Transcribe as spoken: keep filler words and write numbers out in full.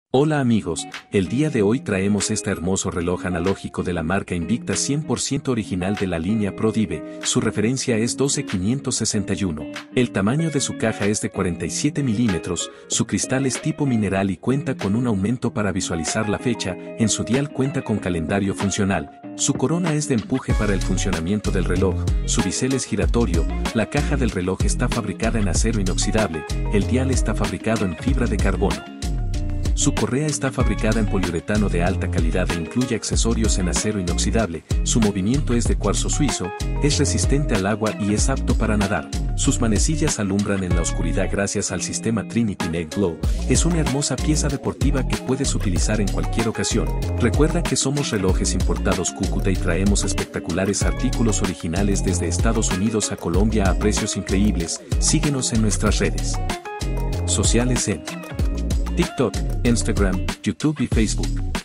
Hola amigos, el día de hoy traemos este hermoso reloj analógico de la marca Invicta cien por ciento original de la línea ProDive, su referencia es doce quinientos sesenta y uno. El tamaño de su caja es de cuarenta y siete milímetros, su cristal es tipo mineral y cuenta con un aumento para visualizar la fecha, en su dial cuenta con calendario funcional, su corona es de empuje para el funcionamiento del reloj, su bisel es giratorio, la caja del reloj está fabricada en acero inoxidable, el dial está fabricado en fibra de carbono. Su correa está fabricada en poliuretano de alta calidad e incluye accesorios en acero inoxidable, su movimiento es de cuarzo suizo, es resistente al agua y es apto para nadar. Sus manecillas alumbran en la oscuridad gracias al sistema Trinity Night Glow. Es una hermosa pieza deportiva que puedes utilizar en cualquier ocasión. Recuerda que somos relojes importados Cúcuta y traemos espectaculares artículos originales desde Estados Unidos a Colombia a precios increíbles. Síguenos en nuestras redes sociales en TikTok, Instagram, YouTube y Facebook.